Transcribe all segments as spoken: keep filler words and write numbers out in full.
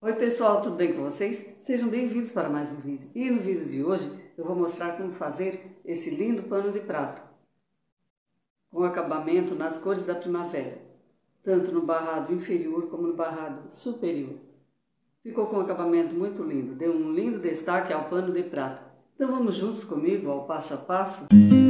Oi pessoal, tudo bem com vocês? Sejam bem-vindos para mais um vídeo. E no vídeo de hoje eu vou mostrar como fazer esse lindo pano de prato com acabamento nas cores da primavera, tanto no barrado inferior como no barrado superior. Ficou com um acabamento muito lindo, deu um lindo destaque ao pano de prato. Então vamos juntos comigo ao passo a passo?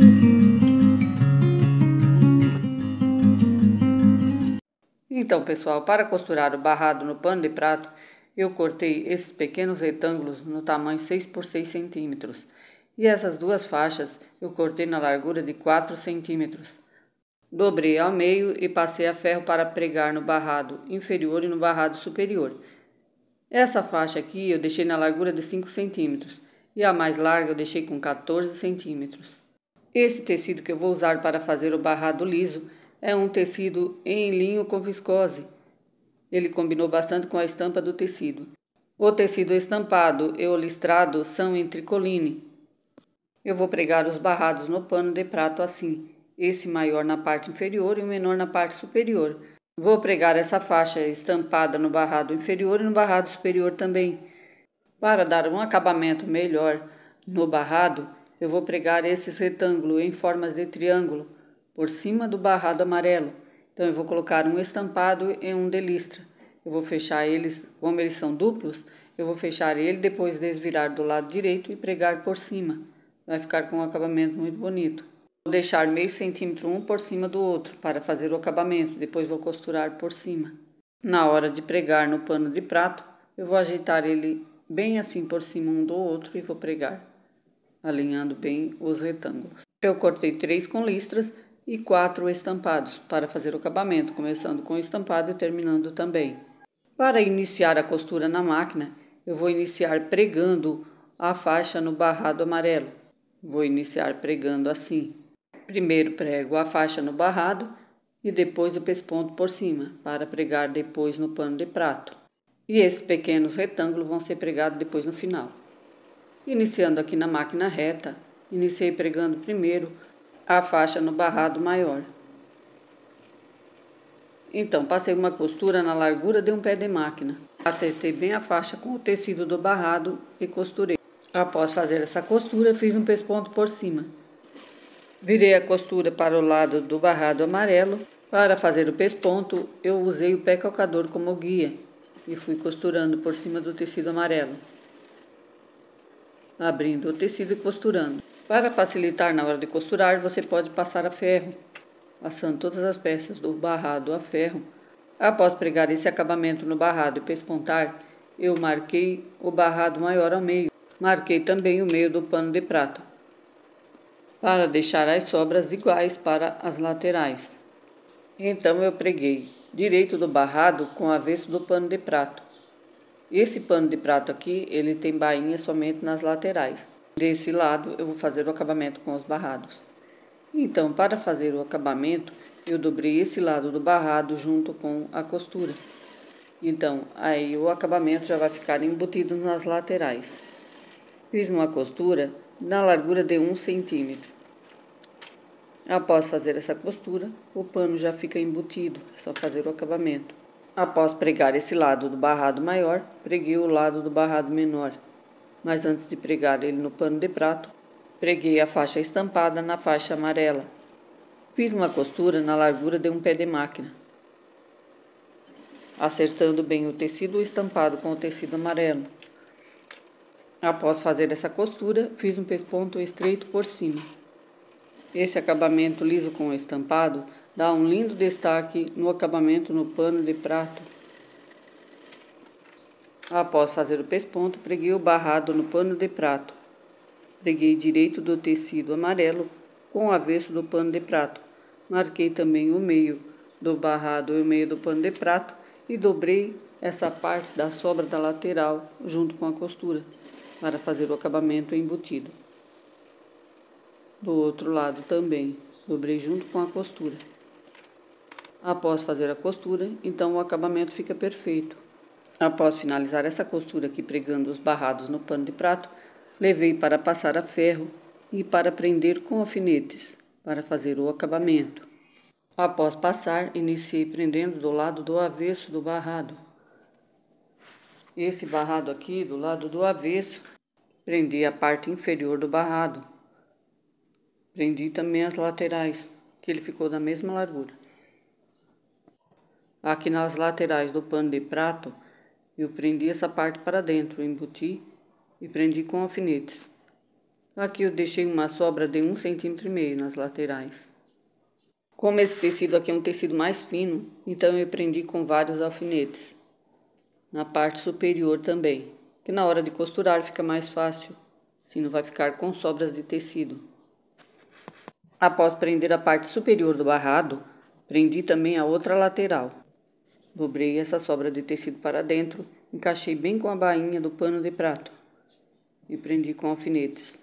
Então pessoal, para costurar o barrado no pano de prato, eu cortei esses pequenos retângulos no tamanho seis por seis centímetros. E essas duas faixas eu cortei na largura de quatro centímetros. Dobrei ao meio e passei a ferro para pregar no barrado inferior e no barrado superior. Essa faixa aqui eu deixei na largura de cinco centímetros e a mais larga eu deixei com quatorze centímetros. Esse tecido que eu vou usar para fazer o barrado liso é um tecido em linho com viscose. Ele combinou bastante com a estampa do tecido. O tecido estampado e o listrado são em tricoline. Eu vou pregar os barrados no pano de prato assim, esse maior na parte inferior e o menor na parte superior. Vou pregar essa faixa estampada no barrado inferior e no barrado superior também. Para dar um acabamento melhor no barrado, eu vou pregar esses retângulos em formas de triângulo por cima do barrado amarelo. Então, eu vou colocar um estampado e um de listra. Eu vou fechar eles, como eles são duplos, eu vou fechar ele, depois desvirar do lado direito e pregar por cima. Vai ficar com um acabamento muito bonito. Vou deixar meio centímetro um por cima do outro para fazer o acabamento, depois vou costurar por cima. Na hora de pregar no pano de prato, eu vou ajeitar ele bem assim por cima um do outro e vou pregar, alinhando bem os retângulos. Eu cortei três com listras e quatro estampados para fazer o acabamento, começando com o estampado e terminando também. Para iniciar a costura na máquina, eu vou iniciar pregando a faixa no barrado amarelo. Vou iniciar pregando assim. Primeiro prego a faixa no barrado e depois o pesponto por cima, para pregar depois no pano de prato. E esses pequenos retângulos vão ser pregados depois no final. Iniciando aqui na máquina reta, iniciei pregando primeiro a faixa no barrado maior. Então, passei uma costura na largura de um pé de máquina. Acertei bem a faixa com o tecido do barrado e costurei. Após fazer essa costura, fiz um pesponto por cima. Virei a costura para o lado do barrado amarelo. Para fazer o pesponto, eu usei o pé calcador como guia e fui costurando por cima do tecido amarelo, abrindo o tecido e costurando. Para facilitar na hora de costurar, você pode passar a ferro, passando todas as peças do barrado a ferro. Após pregar esse acabamento no barrado e pespontar, eu marquei o barrado maior ao meio. Marquei também o meio do pano de prato, para deixar as sobras iguais para as laterais. Então eu preguei direito do barrado com o avesso do pano de prato. Esse pano de prato aqui, ele tem bainha somente nas laterais. Desse lado, eu vou fazer o acabamento com os barrados. Então, para fazer o acabamento, eu dobrei esse lado do barrado junto com a costura. Então, aí o acabamento já vai ficar embutido nas laterais. Fiz uma costura na largura de um centímetro. Após fazer essa costura, o pano já fica embutido, é só fazer o acabamento. Após pregar esse lado do barrado maior, preguei o lado do barrado menor. Mas antes de pregar ele no pano de prato, preguei a faixa estampada na faixa amarela. Fiz uma costura na largura de um pé de máquina, acertando bem o tecido estampado com o tecido amarelo. Após fazer essa costura, fiz um pesponto estreito por cima. Esse acabamento liso com o estampado dá um lindo destaque no acabamento no pano de prato. Após fazer o pesponto, preguei o barrado no pano de prato. Preguei direito do tecido amarelo com o avesso do pano de prato. Marquei também o meio do barrado e o meio do pano de prato e dobrei essa parte da sobra da lateral junto com a costura, para fazer o acabamento embutido. Do outro lado também, dobrei junto com a costura. Após fazer a costura, então o acabamento fica perfeito. Após finalizar essa costura aqui pregando os barrados no pano de prato, levei para passar a ferro e para prender com alfinetes, para fazer o acabamento. Após passar, iniciei prendendo do lado do avesso do barrado. esse barrado aqui do lado do avesso, prendi a parte inferior do barrado. Prendi também as laterais, que ele ficou da mesma largura. Aqui nas laterais do pano de prato, eu prendi essa parte para dentro, embuti e prendi com alfinetes. Aqui eu deixei uma sobra de um centímetro e meio nas laterais. Como esse tecido aqui é um tecido mais fino, então eu prendi com vários alfinetes. Na parte superior também, que na hora de costurar fica mais fácil, assim não vai ficar com sobras de tecido. Após prender a parte superior do barrado, prendi também a outra lateral. Dobrei essa sobra de tecido para dentro, encaixei bem com a bainha do pano de prato e prendi com alfinetes.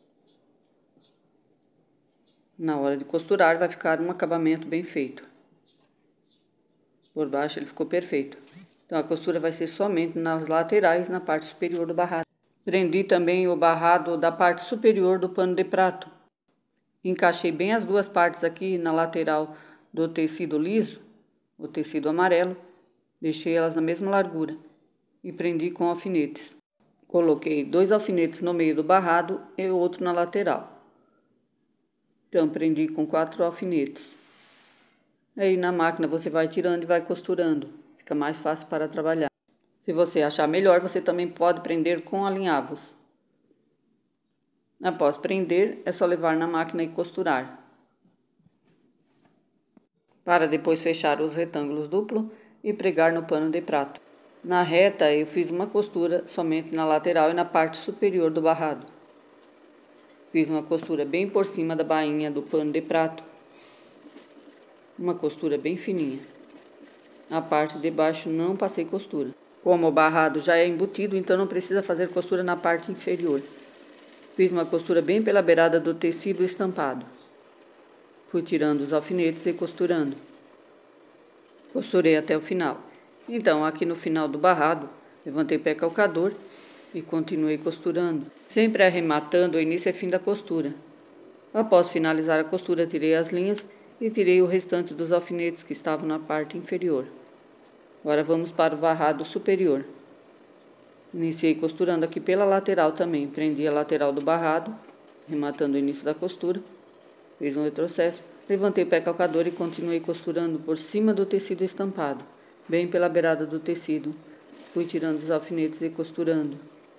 Na hora de costurar vai ficar um acabamento bem feito. Por baixo ele ficou perfeito. Então a costura vai ser somente nas laterais, na parte superior do barrado. Prendi também o barrado da parte superior do pano de prato. Encaixei bem as duas partes aqui na lateral do tecido liso, o tecido amarelo, deixei elas na mesma largura e prendi com alfinetes. Coloquei dois alfinetes no meio do barrado e outro na lateral. Então, prendi com quatro alfinetes. Aí na máquina você vai tirando e vai costurando, fica mais fácil para trabalhar. Se você achar melhor, você também pode prender com alinhavos. Após prender, é só levar na máquina e costurar. Para depois fechar os retângulos duplos e pregar no pano de prato. Na reta, eu fiz uma costura somente na lateral e na parte superior do barrado. Fiz uma costura bem por cima da bainha do pano de prato. Uma costura bem fininha. A parte de baixo não passei costura. Como o barrado já é embutido, então não precisa fazer costura na parte inferior. Fiz uma costura bem pela beirada do tecido estampado. Fui tirando os alfinetes e costurando. Costurei até o final. Então, aqui no final do barrado, levantei o pé calcador e continuei costurando, sempre arrematando o início e fim da costura. Após finalizar a costura, tirei as linhas e tirei o restante dos alfinetes que estavam na parte inferior. Agora vamos para o barrado superior. Iniciei costurando aqui pela lateral também. Prendi a lateral do barrado, rematando o início da costura. Fiz um retrocesso, levantei o pé calcador e continuei costurando por cima do tecido estampado, bem pela beirada do tecido. Fui tirando os alfinetes e costurando.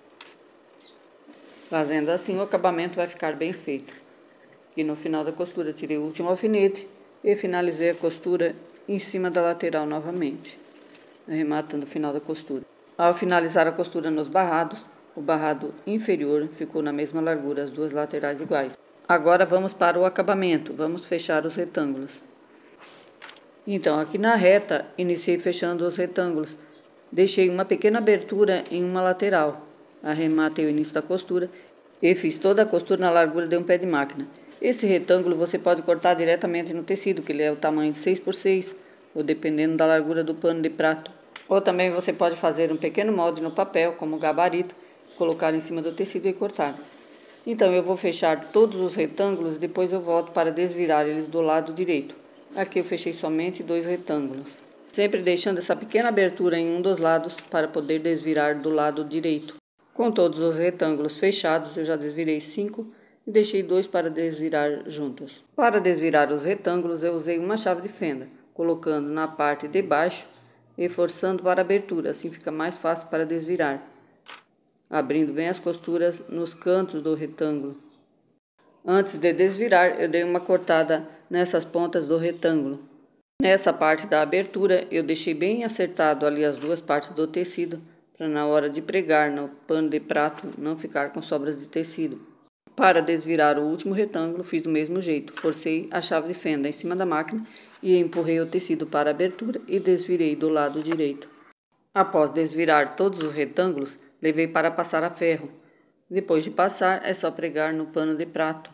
Fazendo assim, o acabamento vai ficar bem feito. E no final da costura, tirei o último alfinete e finalizei a costura em cima da lateral novamente, arrematando o final da costura. Ao finalizar a costura nos barrados, o barrado inferior ficou na mesma largura, as duas laterais iguais. Agora vamos para o acabamento, vamos fechar os retângulos. Então, aqui na reta, iniciei fechando os retângulos. Deixei uma pequena abertura em uma lateral. Arrematei o início da costura e fiz toda a costura na largura de um pé de máquina. Esse retângulo você pode cortar diretamente no tecido, que ele é o tamanho de seis por seis, ou dependendo da largura do pano de prato. Ou também você pode fazer um pequeno molde no papel, como gabarito, colocar em cima do tecido e cortar. Então, eu vou fechar todos os retângulos e depois eu volto para desvirar eles do lado direito. Aqui eu fechei somente dois retângulos, sempre deixando essa pequena abertura em um dos lados para poder desvirar do lado direito. Com todos os retângulos fechados, eu já desvirei cinco e deixei dois para desvirar juntos. Para desvirar os retângulos, eu usei uma chave de fenda, colocando na parte de baixo e forçando para a abertura, assim fica mais fácil para desvirar, abrindo bem as costuras nos cantos do retângulo. Antes de desvirar, eu dei uma cortada nessas pontas do retângulo. Nessa parte da abertura, eu deixei bem acertado ali as duas partes do tecido, para na hora de pregar no pano de prato não ficar com sobras de tecido. Para desvirar o último retângulo, fiz do mesmo jeito. Forcei a chave de fenda em cima da máquina e empurrei o tecido para a abertura e desvirei do lado direito. Após desvirar todos os retângulos, levei para passar a ferro. Depois de passar, é só pregar no pano de prato.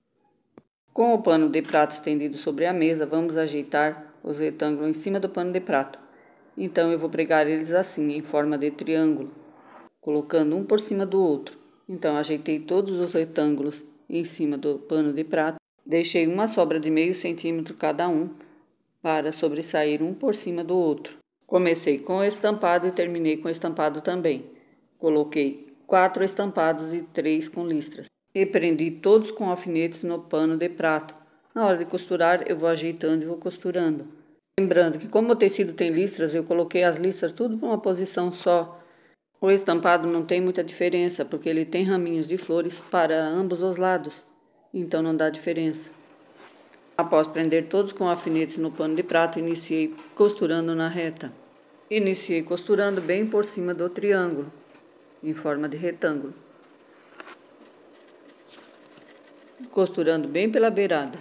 Com o pano de prato estendido sobre a mesa, vamos ajeitar os retângulos em cima do pano de prato. Então, eu vou pregar eles assim, em forma de triângulo, colocando um por cima do outro. Então, ajeitei todos os retângulos em cima do pano de prato. Deixei uma sobra de meio centímetro cada um, para sobressair um por cima do outro. Comecei com o estampado e terminei com o estampado também. Coloquei quatro estampados e três com listras. E prendi todos com alfinetes no pano de prato. Na hora de costurar, eu vou ajeitando e vou costurando. Lembrando que como o tecido tem listras, eu coloquei as listras tudo para uma posição só. O estampado não tem muita diferença, porque ele tem raminhos de flores para ambos os lados. Então não dá diferença. Após prender todos com alfinetes no pano de prato, iniciei costurando na reta. Iniciei costurando bem por cima do triângulo, em forma de retângulo. Costurando bem pela beirada.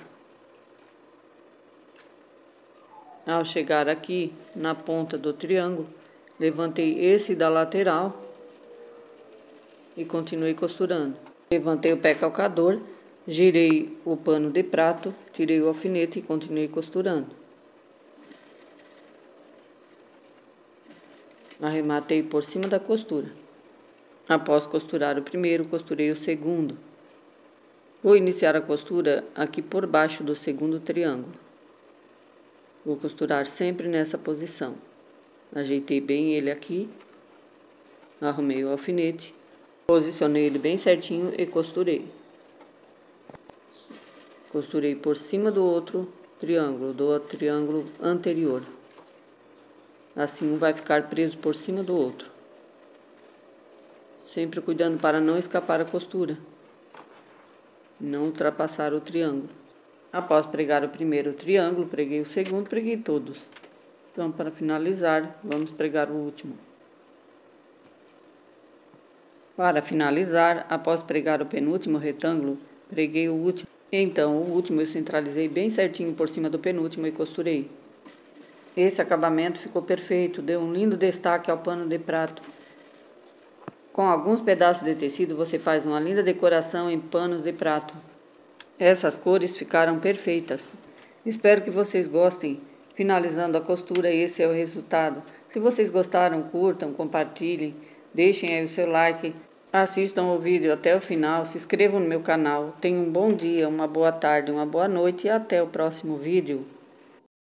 Ao chegar aqui na ponta do triângulo, levantei esse da lateral e continuei costurando. Levantei o pé calcador, girei o pano de prato, tirei o alfinete e continuei costurando. Arrematei por cima da costura. Após costurar o primeiro, costurei o segundo. Vou iniciar a costura aqui por baixo do segundo triângulo. Vou costurar sempre nessa posição. Ajeitei bem ele aqui, arrumei o alfinete, posicionei ele bem certinho e costurei. Costurei por cima do outro triângulo, do triângulo anterior. Assim um vai ficar preso por cima do outro. Sempre cuidando para não escapar a costura. Não ultrapassar o triângulo. Após pregar o primeiro triângulo, preguei o segundo, preguei todos. Então, para finalizar, vamos pregar o último. Para finalizar, após pregar o penúltimo retângulo, preguei o último. Então, o último eu centralizei bem certinho por cima do penúltimo e costurei. Esse acabamento ficou perfeito, deu um lindo destaque ao pano de prato. Com alguns pedaços de tecido, você faz uma linda decoração em panos de prato. Essas cores ficaram perfeitas. Espero que vocês gostem. Finalizando a costura, esse é o resultado. Se vocês gostaram, curtam, compartilhem, deixem aí o seu like, assistam o vídeo até o final, se inscrevam no meu canal. Tenham um bom dia, uma boa tarde, uma boa noite e até o próximo vídeo.